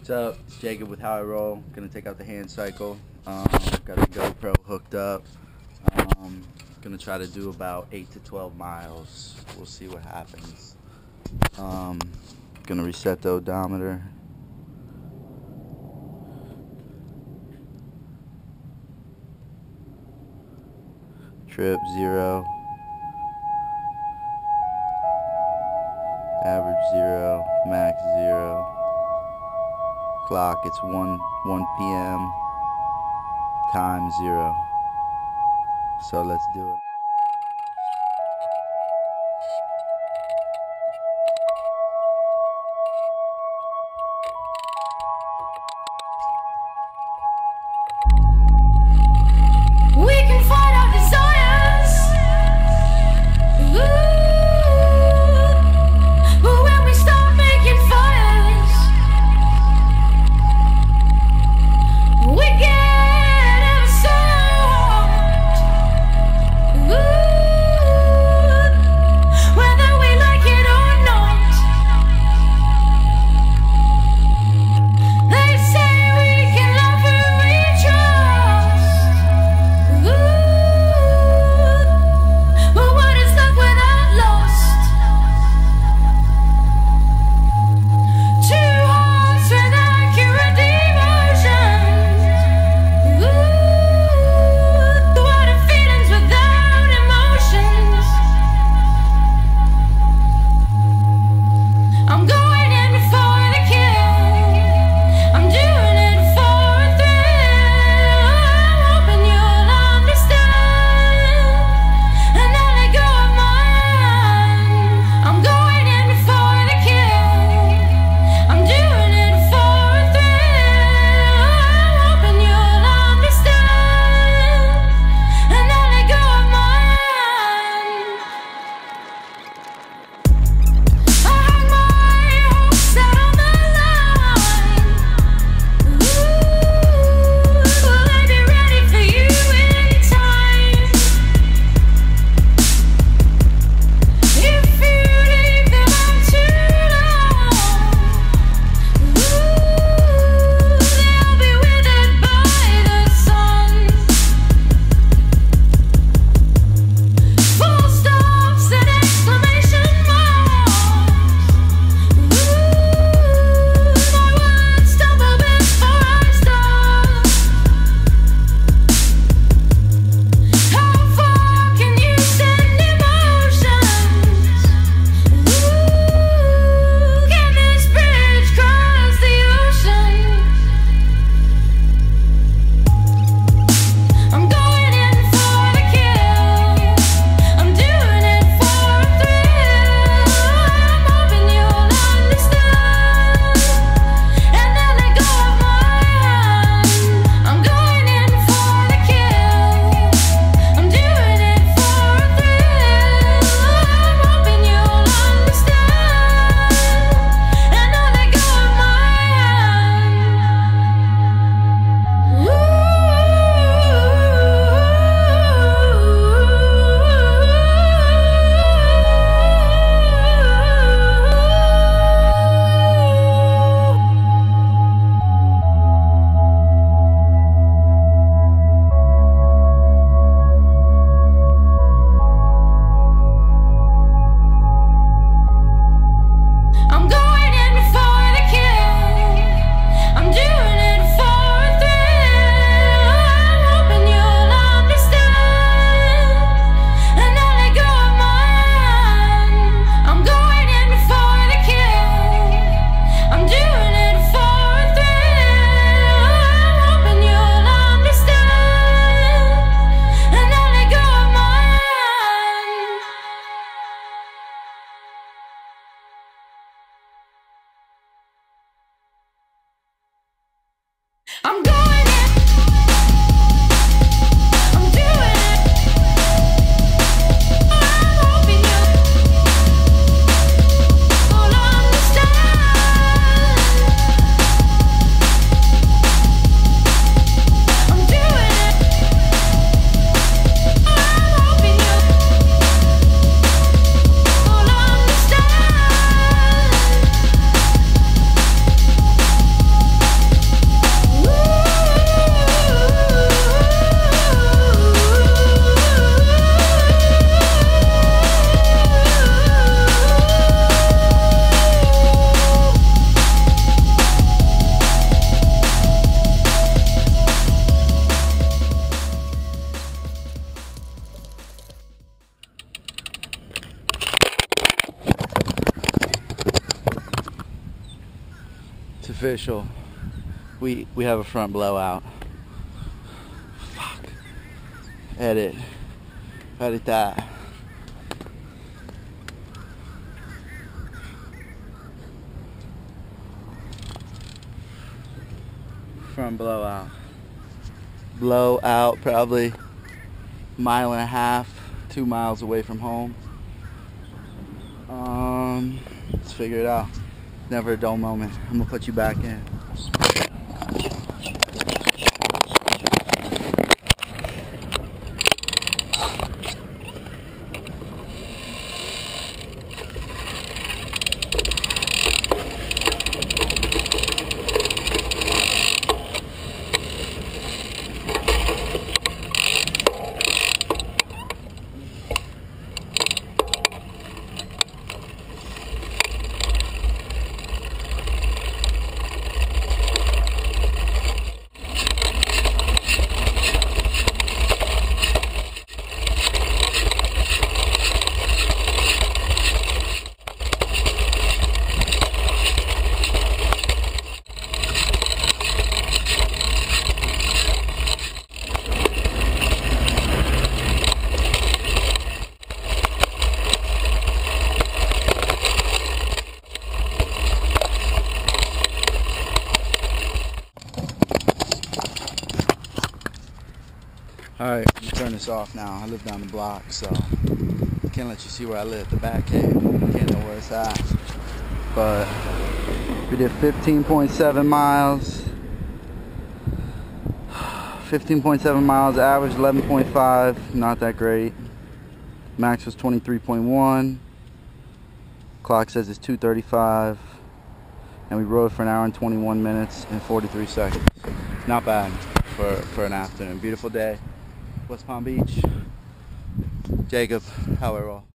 What's up? It's Jacob with How I Roll. Gonna take out the hand cycle. Got a GoPro hooked up. Gonna try to do about 8 to 12 miles. We'll see what happens. Gonna reset the odometer. Trip 0. Average 0. Max 0. Clock, it's 1 p.m. Time 0. So let's do it. We can fight our desires. Ooh, when we start making fires, we get ever so hard. It's official. We have a front blowout. Fuck. Edit that. Front blowout. Blowout, probably a mile and a half, 2 miles away from home. Let's figure it out. Never a dull moment. I'm gonna put you back in. Alright, I'm gonna turn this off now. I live down the block, so can't let you see where I live, the back cave. Can't know where it's at. But we did 15.7 miles. 15.7 miles, average 11.5, not that great. Max was 23.1. Clock says it's 2:35. And we rode for an hour and 21 minutes and 43 seconds. Not bad for an afternoon. Beautiful day. West Palm Beach. Jacob, how I roll.